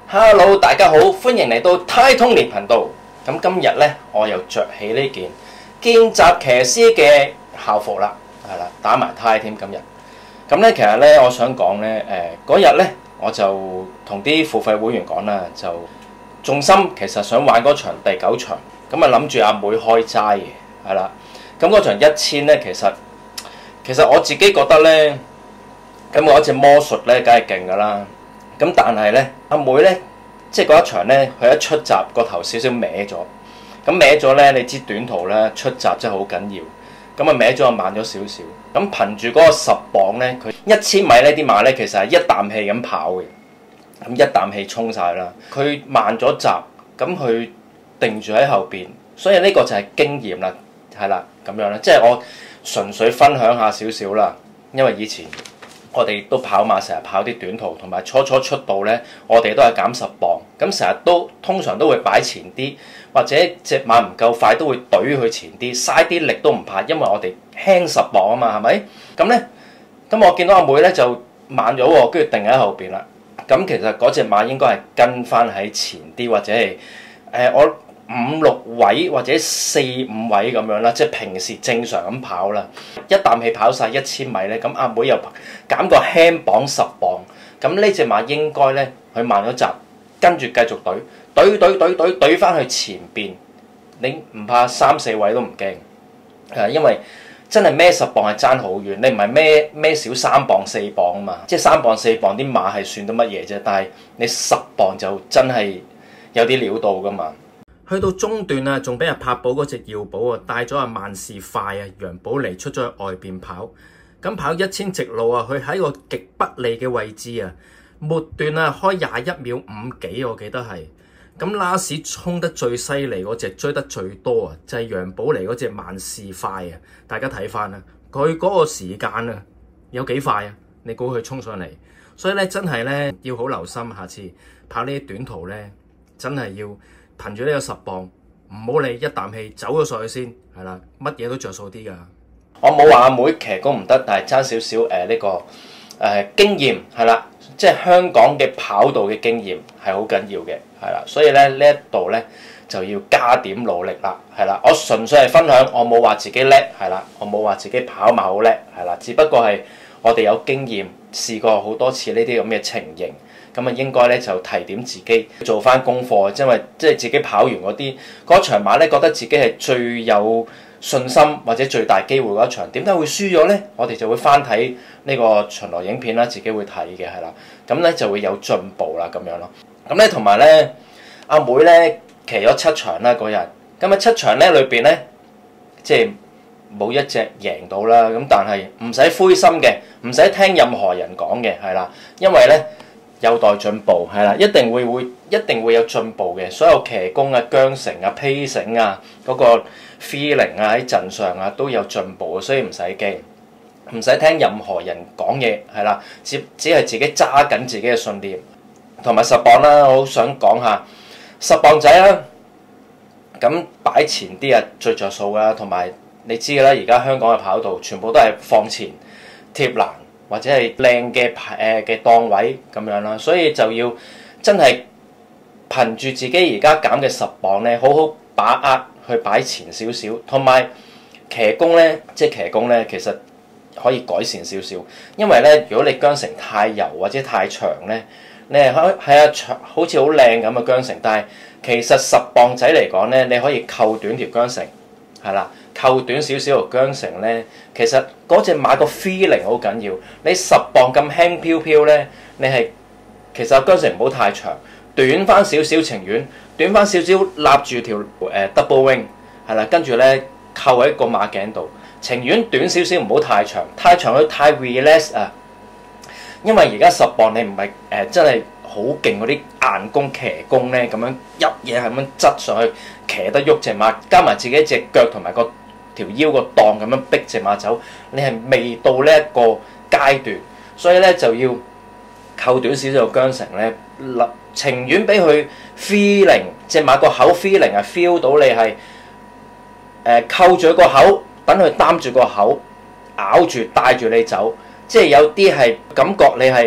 Hello，大家好，歡迎嚟到 Tai Tony 頻道。咁今日咧，我又着起呢件見習騎師嘅校服啦，係啦，打埋呔添今日。咁咧，其實咧，我想講咧，嗰日咧，我就同啲付費會員講啦，就重心其實想玩嗰場第9場，咁啊諗住阿妹開齋嘅，係啦。咁嗰場1000咧，其實我自己覺得咧，咁我一隻魔術咧，梗係勁噶啦。咁但係咧，阿妹咧，即係嗰一場咧，佢一出閘個頭少少歪咗。咁歪咗咧，你知短途咧出閘真係好緊要。咁啊歪咗就慢咗少少。咁憑住嗰個10磅咧，佢1000米呢啲馬咧其實係一啖氣咁跑嘅。咁一啖氣衝晒啦。佢慢咗閘，咁佢定住喺後邊。所以呢個就係經驗啦，係啦咁樣啦。即係我純粹分享下少少啦，因為以前我哋都跑馬，成日跑啲短途，同埋初出道咧，我哋都係減10磅，咁成日都通常都會擺前啲，或者隻馬唔夠快都會懟佢前啲，嘥啲力都唔怕，因為我哋輕10磅啊嘛，係咪？咁咧，咁我見到阿妹咧就慢咗喎，跟住定喺後邊啦。咁其實嗰隻馬應該係跟翻喺前啲，或者係我5、6位或者4、5位咁樣啦，即係平時正常咁跑啦。一啖氣跑晒1000米咧，咁阿妹又減個輕磅10磅，咁呢隻馬應該咧佢慢咗閘，跟住繼續懟翻去前邊，你唔怕3、4位都唔驚，因為真係孭10磅係爭好遠，你唔係孭少3磅4磅啊嘛，即係3磅4磅啲馬係算到乜嘢啫，但係你10磅就真係有啲料到噶嘛。去到中段啊，仲俾人拍保嗰隻耀寶啊，帶咗阿萬事快啊，楊寶嚟出咗去外邊跑。咁跑1000直路啊，佢喺個極不利嘅位置啊，末段啊開21秒5幾，我記得係。咁拉屎衝得最犀利嗰隻，追得最多啊，就係楊寶嚟嗰隻萬事快啊！大家睇翻啊，佢嗰個時間啊有幾快啊？你估佢衝上嚟？所以咧真係咧要好留心，下次跑呢啲短途咧真係要憑住呢個10磅，唔好理一啖氣走咗上去先，係啦，乜嘢都着數啲㗎。我冇話阿妹騎功唔得，但係爭少少呢個經驗係啦，即係香港嘅跑道嘅經驗係好緊要嘅，係啦，所以咧呢一度咧就要加點努力啦，係啦，我純粹係分享，我冇話自己叻，係啦，我冇話自己跑馬好叻，係啦，只不過係我哋有經驗，試過好多次呢啲咁嘅情形。咁啊，應該咧就提點自己做翻功課，因為即係自己跑完嗰場馬咧，覺得自己係最有信心或者最大機會嗰一場，點解會輸咗咧？我哋就會翻睇呢個巡邏影片啦，自己會睇嘅係啦，咁咧就會有進步啦咁樣咯。咁咧同埋咧，阿妹咧騎咗7場啦嗰日，咁啊7場咧裏邊咧，即係冇一隻贏到啦。咁但係唔使灰心嘅，唔使聽任何人講嘅，係啦，因為咧有待進步，係啦，一定會有進步嘅。所有騎功啊、韁繩啊、pacing啊、嗰個 feeling 啊喺陣上啊都有進步，所以唔使驚，唔使聽任何人講嘢，係啦，只係自己揸緊自己嘅信念，同埋10磅啦，我好想講下10磅仔啦，咁擺前啲啊最着數㗎，同埋你知㗎啦，而家香港嘅跑道全部都係放前貼欄，或者係靚嘅檔位咁樣啦，所以就要真係憑住自己而家減嘅10磅咧，好好把握去擺前少少，同埋騎功咧，即係騎功咧，其實可以改善少少，因為咧，如果你韁繩太柔或者太長咧，你係好似好靚咁嘅韁繩，但係其實10磅仔嚟講咧，你可以扣短條韁繩，係啦。扣短少少條韁繩咧，其實嗰隻馬個 feeling 好緊要。你10磅咁輕飄飄咧，你係其實韁繩唔好太長，短翻少少情願，短翻少少立住條double wing 係啦，跟住咧扣喺個馬頸度，情願短少少唔好太長，太長佢太 relax 啊。因為而家10磅你唔係真係好勁嗰啲硬功騎功咧，咁樣一嘢係咁樣側上去騎得喐隻馬，加埋自己隻腳同埋個條腰個檔咁樣逼隻馬走，你係未到呢一個階段，所以咧就要扣短少少個韁繩咧，情願俾佢 feeling 隻馬個口 feeling 係 feel 到你係扣住個口，等佢擔住個口咬住帶住你走，即係有啲係感覺你係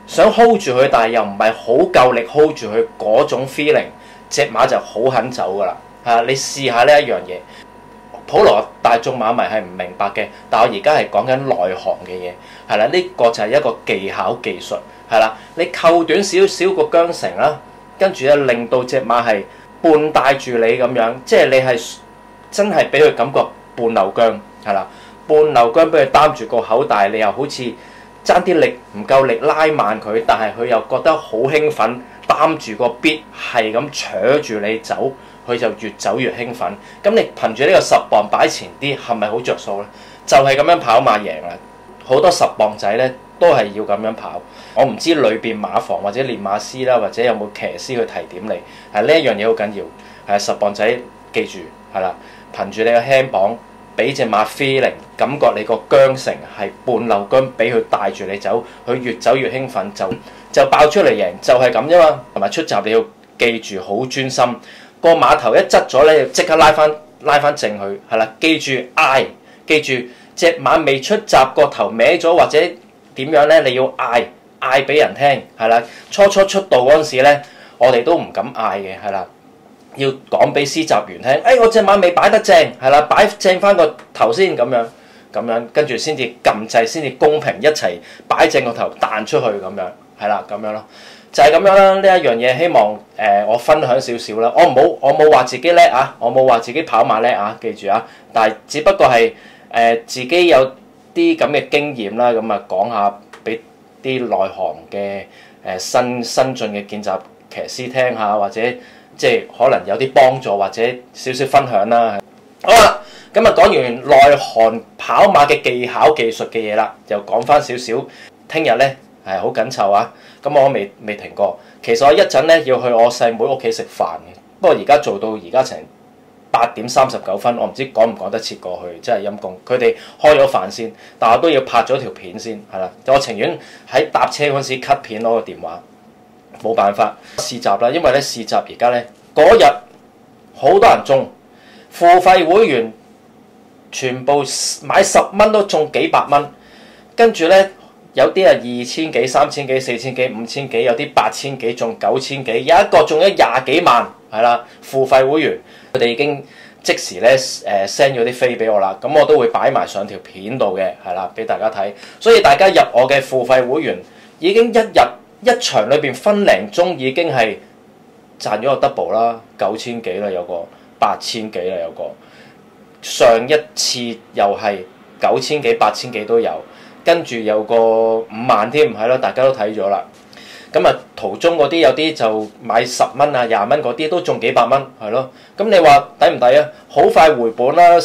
想 hold 住佢，但係又唔係好夠力 hold 住佢嗰種 feeling， 隻馬就好肯走㗎啦。你試下呢一樣嘢，普羅大眾馬迷係唔明白嘅，但我而家係講緊內行嘅嘢，係啦，呢個就係一個技巧技術，係啦，你扣短少少個韁繩啦，跟住咧令到隻馬係半帶住你咁樣，即係你係真係俾佢感覺半溜韁，係啦，半溜韁俾佢擔住個口，但係你又好似爭啲力唔夠力拉慢佢，但係佢又覺得好興奮，擔住個 bit 係咁扯住你走。佢就越走越興奮，咁你憑住呢個10磅擺前啲，係咪好着數呢？就係咁樣跑馬贏啦！好多10磅仔呢都係要咁樣跑。我唔知裏邊馬房或者練馬師啦，或者有冇騎師去提點你，係呢一樣嘢好緊要。係10磅仔記住係啦，憑住你個輕磅，俾隻馬 feeling，感覺你個韁繩係半溜韁，俾佢帶住你走，佢越走越興奮，就爆出嚟贏，就係咁啫嘛。同埋出閘你要記住好專心。個馬頭一側咗咧，即刻拉翻正佢，係啦。記住嗌，記住隻馬未出閘個頭歪咗或者點樣咧，你要嗌俾人聽，係啦。初出道嗰陣時咧，我哋都唔敢嗌嘅，係啦。要講俾施閘員聽，我隻馬未擺得正，係啦，擺正翻個頭先咁樣，跟住先至撳掣，先至公平一齊擺正個頭彈出去咁樣，係啦，咁樣咯。就係咁樣啦，呢一樣嘢希望我分享少少啦。我冇話自己叻啊，我冇話自己跑馬叻啊，記住啊。但係只不過係自己有啲咁嘅經驗啦，咁啊講下俾啲內行嘅新進嘅見習騎師聽下，或者即係可能有啲幫助或者少少分享啦。好啦，咁啊講完內行跑馬嘅技巧技術嘅嘢啦，又講翻少少。聽日咧係好緊湊啊！咁我未停過。其實我一陣咧要去我細妹屋企食飯嘅，不過而家做到而家成8點39分，我唔知趕唔趕得切過去，真係陰公。佢哋開咗飯先，但我都要拍咗條片先，係啦。我情願喺搭車嗰陣時 cut 片攞個電話，冇辦法試閘啦。因為咧試閘而家咧嗰日好多人中，付費會員全部買10蚊都中幾百蚊，跟住咧。有啲係2000幾、3000幾、4000幾、5000幾，有啲8000幾中9000幾，有一個中咗20幾萬，係啦。付費會員佢哋已經即時咧send 咗啲飛俾我啦，咁我都會擺埋上條片度嘅，係啦，俾大家睇。所以大家入我嘅付費會員，已經一場裏邊分零鐘已經係賺咗個 double 啦，9000幾啦，有個8000幾啦，有個上一次又係9000幾、8000幾都有。跟住有個5萬添，係咯，大家都睇咗啦。咁啊，途中嗰啲有啲就買10蚊啊、20蚊嗰啲都中幾百蚊，係咯。咁你話抵唔抵啊？好快回本啦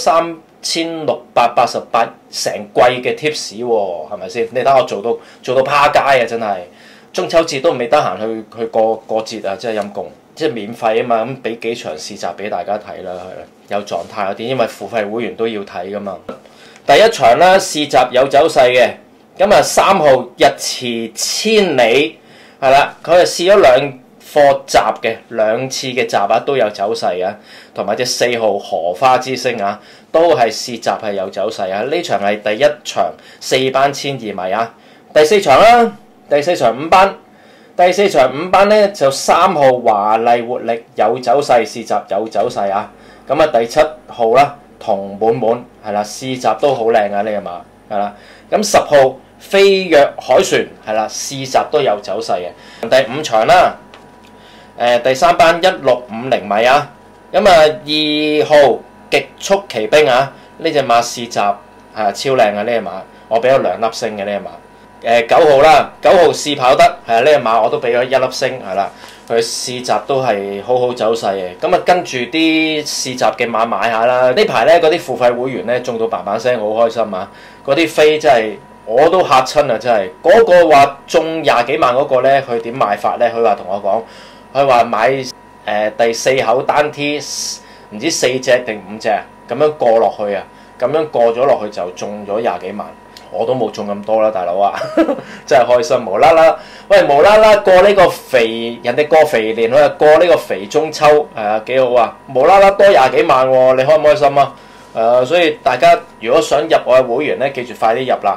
，3688成季嘅 tips 喎，係咪先？你睇我做到趴街啊，真係。中秋節都未得閒去過節啊，真係陰公。即係免費啊嘛，咁俾幾場試閘俾大家睇啦，係啦。有狀態嗰啲，因為付費會員都要睇噶嘛。第一場啦，試閘有走勢嘅，咁啊3號日馳千里係啦，佢係試咗2課閘嘅，2次嘅閘啊都有走勢啊，同埋隻4號荷花之星啊，都係試閘係有走勢啊。呢場係第一場4班12米啊，第4場啦，第4場5班，第4場5班咧就3號華麗活力有走勢，試閘有走勢啊，咁啊第7號啦。同滿滿係啦，試閘都好靚啊！呢個馬係啦，咁10號飛躍海船係啦，試閘都有走勢嘅。第5場啦，第3班1650米啊，咁啊2號極速奇兵啊，呢隻馬試閘係超靚啊！呢隻馬我俾咗2粒星嘅呢隻馬。9號啦，9號試跑得係啊，呢隻馬我都俾咗1粒星係啦。佢試閘都係好好走勢嘅，咁啊跟住啲試閘嘅馬買下啦。呢排咧嗰啲付費會員咧中到嘭嘭聲，好開心啊！嗰啲飛真係我都嚇親啊！真係嗰個話中20幾萬嗰個咧，佢點買法咧？佢話同我講，佢話買第4口單 T 唔知4隻定5隻咁樣過落去啊，咁樣過咗落去就中咗20幾萬。我都冇中咁多啦，大佬啊，真係開心！無啦啦，喂，無啦啦過呢個肥，人哋過肥年，佢又過呢個肥中秋，係啊，幾好啊！無啦啦多20幾萬喎，你開唔開心啊？所以大家如果想入我嘅會員咧，記住快啲入啦，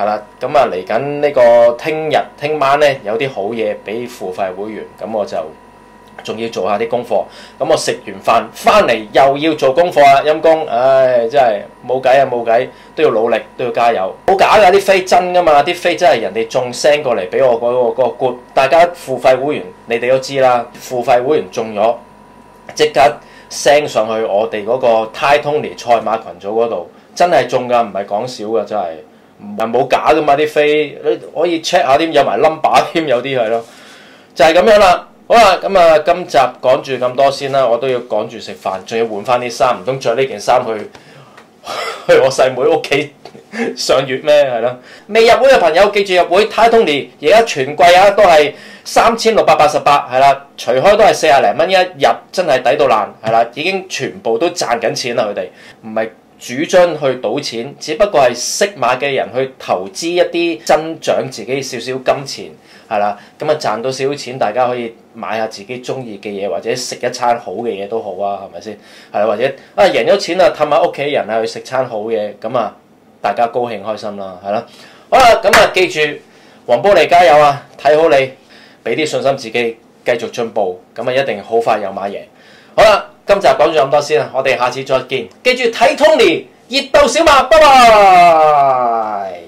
係啦，咁啊嚟緊呢個聽晚咧有啲好嘢俾付費會員，咁我就仲要做下啲功課。咁我食完飯翻嚟又要做功課啊，陰公，唉，真係冇計啊，冇計，都要努力，都要加油。冇假㗎，啲飛真㗎嘛，啲飛真係人哋仲 send 過嚟俾我嗰個 group。大家付費會員你哋都知啦，付費會員中咗即刻 send 上去我哋嗰個 Titoni 賽馬群組嗰度，真係中㗎，唔係講笑㗎，真係。唔係冇假噶嘛啲飛，你可以 check 下添，有埋 number 添，有啲係咯，就係咁樣啦。好啦，咁啊，今集講住咁多先啦，我都要趕住食飯，仲要換翻啲衫，唔通着呢件衫去我細妹屋企上月咩？係咯，未入會嘅朋友記住入會 Titoni， 而家全季啊都係3688，係啦，除開都係40零蚊一日，真係抵到爛，係啦，已經全部都賺緊錢啦，佢哋唔係主張去賭錢，只不過係識馬嘅人去投資一啲增長自己少少金錢，係啦，咁啊賺到少少錢，大家可以買下自己中意嘅嘢，或者食一餐好嘅嘢都好啊，係咪先？係啦，或者啊贏咗錢啊氹下屋企人啊去食餐好嘢，咁啊大家高興開心啦，係啦。好啦，咁啊記住黃波利加油啊，睇好你，俾啲信心自己，繼續進步，咁啊一定好快有馬贏。好啦。今集講咗咁多先啦，我哋下次再見。記住睇 Tony 熱鬥小馬，拜拜。